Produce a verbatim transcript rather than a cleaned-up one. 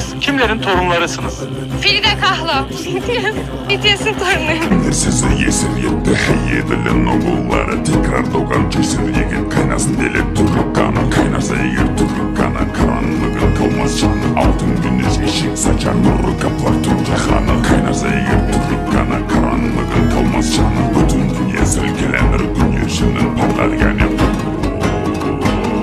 Siz kimlerin torunlarısınız? Frida Kahlo. B T S'in torunuyum. Sizi yesir yetti heyedilen oğulları tekrar doğan cesur yigit kaynasın deli turuk kanı kaynasa eğer turuk kanı karanlığın kalmaz canı altın güneş ışık saçar nuru kaplar